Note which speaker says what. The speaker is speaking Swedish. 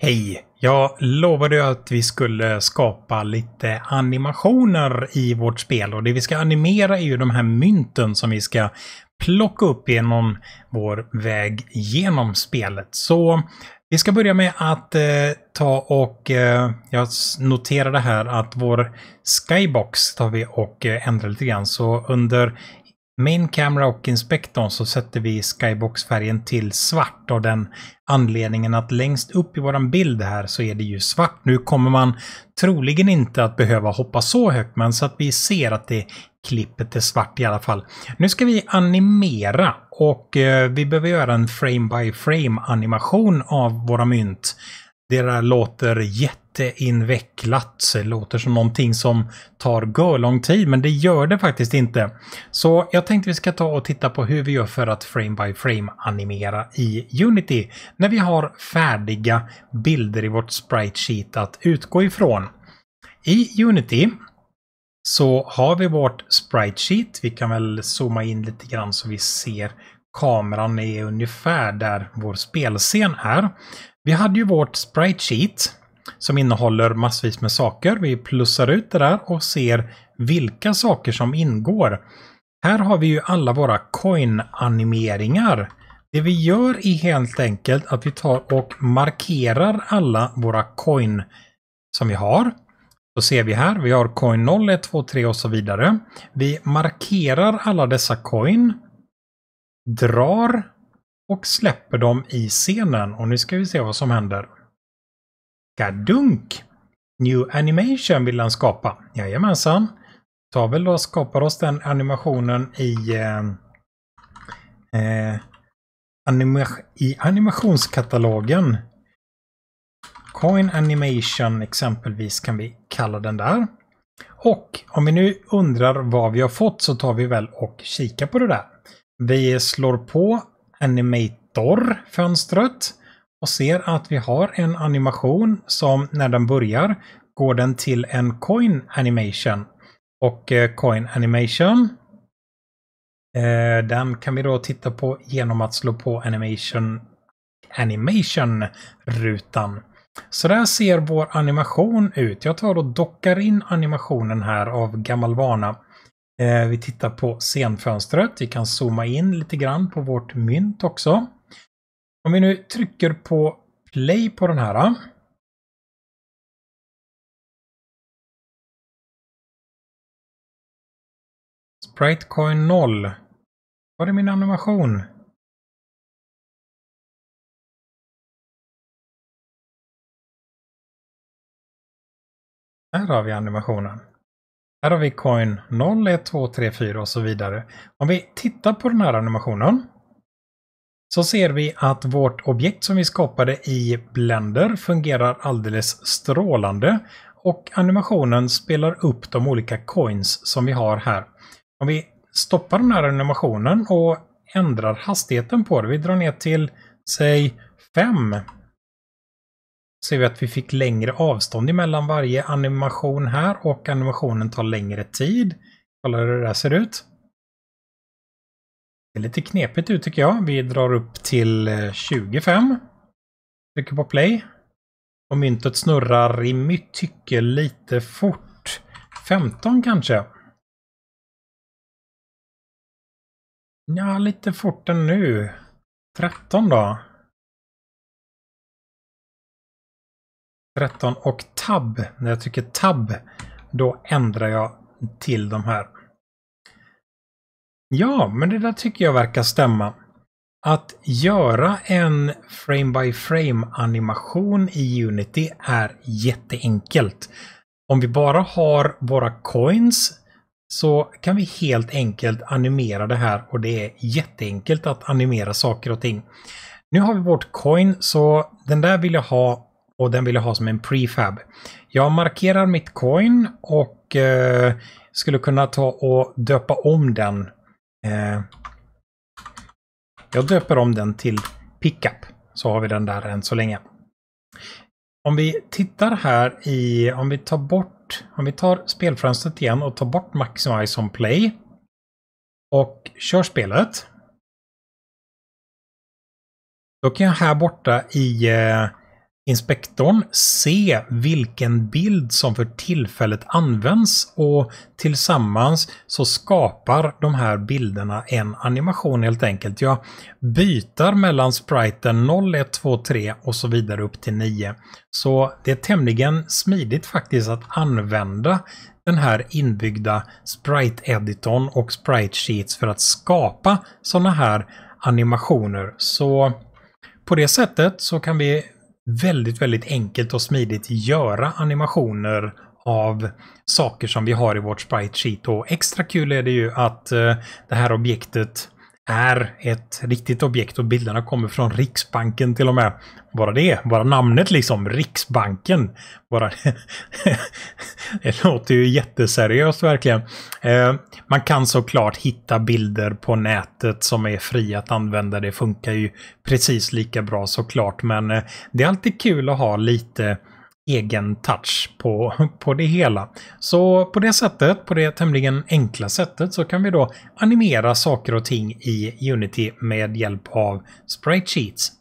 Speaker 1: Hej! Jag lovade att vi skulle skapa lite animationer i vårt spel och det vi ska animera är ju de här mynten som vi ska plocka upp genom vår väg genom spelet. Så vi ska börja med att jag noterade här att vår skybox tar vi och ändrar lite grann. Så under Main Camera och Inspektorn så sätter vi skybox-färgen till svart av den anledningen att längst upp i våran bild här så är det ju svart. Nu kommer man troligen inte att behöva hoppa så högt, men så att vi ser att det klippet är svart i alla fall. Nu ska vi animera och vi behöver göra en frame by frame animation av våra mynt. Det där låter jätteinvecklat. Det låter som någonting som tar lång tid, men det gör det faktiskt inte. Så jag tänkte vi ska ta och titta på hur vi gör för att frame by frame animera i Unity. När vi har färdiga bilder i vårt sprite sheet att utgå ifrån. I Unity så har vi vårt sprite sheet. Vi kan väl zooma in lite grann så vi ser kameran är ungefär där vår spelscen är. Vi hade ju vårt sprite sheet som innehåller massvis med saker. Vi plussar ut det där och ser vilka saker som ingår. Här har vi ju alla våra coin-animeringar. Det vi gör är helt enkelt att vi tar och markerar alla våra coin som vi har. Då ser vi här, vi har coin 0, 1, 2, 3 och så vidare. Vi markerar alla dessa coin, drar och släpper dem i scenen. Och nu ska vi se vad som händer. Gadunk! New animation vill den skapa. Jajamensan. Ta väl då och skapar oss den animationen i animationskatalogen. Coin animation exempelvis kan vi kalla den där. Och om vi nu undrar vad vi har fått så tar vi väl och kikar på det där. Vi slår på Animator-fönstret och ser att vi har en animation som när den börjar går den till en coin animation. Och coin animation den kan vi då titta på genom att slå på animation-rutan. Så där ser vår animation ut. Jag tar och dockar in animationen här av gammal vana. Vi tittar på scenfönstret. Vi kan zooma in lite grann på vårt mynt också. Om vi nu trycker på play på den här. Sprite coin 0. Var är min animation? Här har vi animationen. Här har vi coin 0, 1, 2, 3, 4 och så vidare. Om vi tittar på den här animationen så ser vi att vårt objekt som vi skapade i Blender fungerar alldeles strålande och animationen spelar upp de olika coins som vi har här. Om vi stoppar den här animationen och ändrar hastigheten på det, vi drar ner till säg 5. Ser vi att vi fick längre avstånd emellan varje animation här och animationen tar längre tid. Kolla hur det där ser ut. Det är lite knepigt ut tycker jag. Vi drar upp till 25. Trycker på play. Och myntet snurrar i mitt tycke lite fort. 15 kanske. Ja, lite fort än nu. 13 då. 13 och tab. När jag trycker tab då ändrar jag till de här. Ja, men det där tycker jag verkar stämma. Att göra en frame by frame animation i Unity är jätteenkelt. Om vi bara har våra coins så kan vi helt enkelt animera det här och det är jätteenkelt att animera saker och ting. Nu har vi vårt coin så den där vill jag ha och den vill jag ha som en prefab. Jag markerar mitt coin och skulle kunna ta och döpa om den. Jag döper om den till pickup. Så har vi den där än så länge. Om vi tittar här i, om vi tar spelfönstret igen och tar bort Maximize on Play och kör spelet. Då kan jag här borta i inspektorn se vilken bild som för tillfället används och tillsammans så skapar de här bilderna en animation helt enkelt. Jag byter mellan spriten 0, 1, 2, 3 och så vidare upp till 9. Så det är tämligen smidigt faktiskt att använda den här inbyggda sprite-editorn och sprite sheets för att skapa sådana här animationer. Så på det sättet så kan vi väldigt enkelt och smidigt göra animationer av saker som vi har i vårt sprite sheet. Och extra kul är det ju att det här objektet är ett riktigt objekt och bilderna kommer från Riksbanken till och med. Bara namnet liksom, Riksbanken. Det låter ju jätteseriöst verkligen. Man kan såklart hitta bilder på nätet som är fria att använda. Det funkar ju precis lika bra såklart. Men det är alltid kul att ha lite egen touch på det hela. Så på det sättet, på det tämligen enkla sättet, så kan vi då animera saker och ting i Unity med hjälp av sprite sheets.